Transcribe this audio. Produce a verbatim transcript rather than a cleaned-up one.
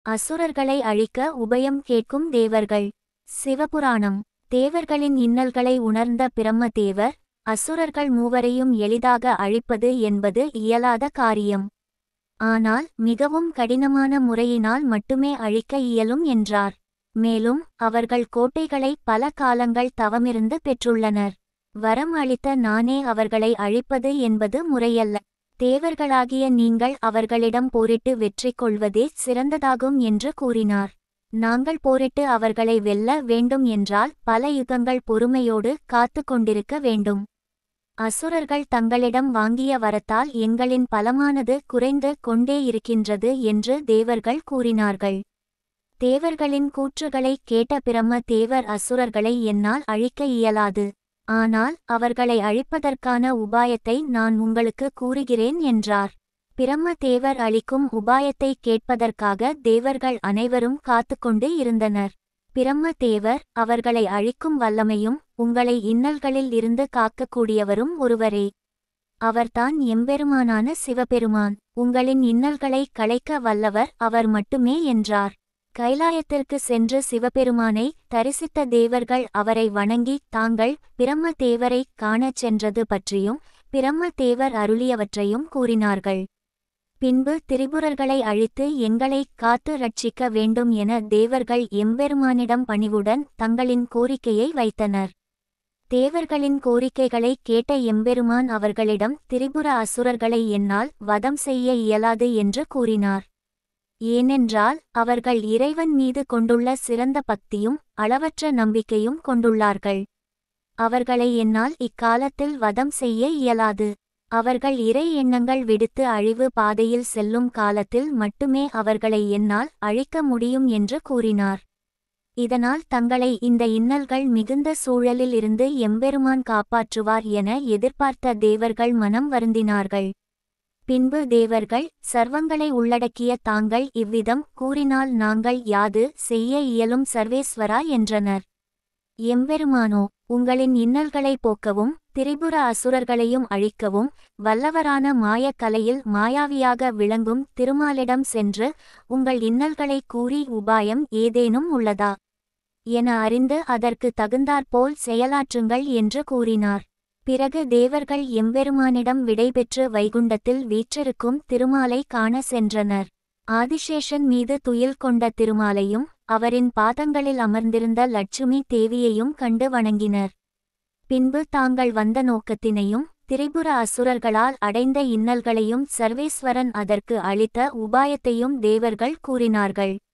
அசுரர்களை அழிக்க உபயம் கேட்கும் தேவர்கள். சிவபுராணம். தேவர்களின் இன்னல்களை உணர்ந்த பிரம்ம தேவர், அசுரர்கள் மூவரையும் எளிதாக அழிப்பது என்பது இயலாத காரியம். ஆனால் மிகவும் கடினமான முறையினால் மட்டுமே அழிக்க இயலும் என்றார். மேலும் அவர்கள் கோட்டைகளை பல காலங்கள் தவமிருந்து பெற்றுள்ளனர். வரம் அளித்த நானே அவர்களை அழிப்பது என்பது முறையல்ல. தேவர்களாகிய நீங்கள் அவர்களிடம் போரிட்டு வெற்றி கொள்வதே சிறந்ததாகும் என்று கூறினார். நாங்கள் போரிட்டு அவர்களை வெல்ல வேண்டும் என்றால் பல யுகங்கள் பொறுமையோடு காத்து கொண்டிருக்க வேண்டும். அசுரர்கள் தங்களிடம் வாங்கிய வரத்தால் எங்களின் பலமானது குறைந்து கொண்டே இருக்கின்றது என்று தேவர்கள் கூறினார்கள். தேவர்களின் கூற்றுகளை கேட்ட பிரம்ம தேவர் அசுரர்களை என்னால் அழிக்க இயலாது. ஆனால் அவர்களை அழிப்பதற்கான உபாயத்தை நான் உங்களுக்கு கூறுகிறேன் என்றார். பிரம்ம தேவர் அளிக்கும் உபாயத்தை கேட்பதற்காக தேவர்கள் அனைவரும் காத்துக்கொண்டு இருந்தனர். பிரம்ம தேவர், அவர்களை அழிக்கும் வல்லமையும் உங்களை இன்னல்களில் இருந்து காக்கக்கூடியவரும் ஒருவரே. அவர்தான் எம்பெருமானான சிவபெருமான். உங்களின் இன்னல்களை களைக்க வல்லவர் அவர் மட்டுமே என்றார். கைலாயத்திற்கு சென்று சிவபெருமானை தரிசித்த தேவர்கள் அவரை வணங்கி தாங்கள் பிரம்ம தேவரை காணச் சென்றது பற்றியும் பிரம்ம தேவர் அருளியவற்றையும் கூறினார்கள். பின்பு திரிபுரர்களை அழித்து எங்களை காத்து ரட்சிக்க வேண்டும் என தேவர்கள் எம்பெருமானிடம் பணிவுடன் தங்களின் கோரிக்கையை வைத்தனர். தேவர்களின் கோரிக்கைகளை கேட்ட எம்பெருமான் அவர்களிடம் திரிபுர அசுரர்களை என்னால் வதம் செய்ய இயலாது என்று கூறினார். ஏனென்றால் அவர்கள் இறைவன் மீது கொண்டுள்ள சிறந்த பக்தியும் அளவற்ற நம்பிக்கையும் கொண்டுள்ளார்கள். அவர்களை என்னால் இக்காலத்தில் வதம் செய்ய இயலாது. அவர்கள் இறை எண்ணங்கள் விடுத்து அழிவு பாதையில் செல்லும் காலத்தில் மட்டுமே அவர்களை என்னால் அழிக்க முடியும் என்று கூறினார். இதனால் தங்களை இந்த இன்னல்கள் மிகுந்த சூழலில் இருந்து எம்பெருமான் காப்பாற்றுவார் என எதிர்பார்த்த தேவர்கள் மனம் வருந்தினார்கள். பின்பு தேவர்கள், சர்வங்களை உள்ளடக்கிய தாங்கள் இவ்விதம் கூறினால் நாங்கள் யாது செய்ய இயலும் சர்வேஸ்வரா என்றனர். எம்பெருமானோ, உங்களின் இன்னல்களை போக்கவும் திரிபுர அசுரர்களையும் அழிக்கவும் வல்லவரான மாயக் கலையில் மாயாவியாக விளங்கும் திருமாலிடம் சென்று உங்கள் இன்னல்களை கூறி உபாயம் ஏதேனும் உள்ளதா என அறிந்து அதற்கு தகுந்தாற்போல் செயலாற்றுங்கள் என்று கூறினார். பிறகு தேவர்கள் எம்பெருமானிடம் விடைபெற்று வைகுண்டத்தில் வீற்றிருக்கும் திருமாலை காண சென்றனர். ஆதிசேஷன் மீது துயில் கொண்ட திருமாலையும் அவரின் பாதங்களில் அமர்ந்திருந்த லட்சுமி தேவியையும் கண்டு வணங்கினர். பின்பு தாங்கள் வந்த நோக்கத்தினையும் திரிபுர அசுரர்களால் அடைந்த இன்னல்களையும் சர்வேஸ்வரன் அதற்கு அளித்த உபாயத்தையும் தேவர்கள் கூறினார்கள்.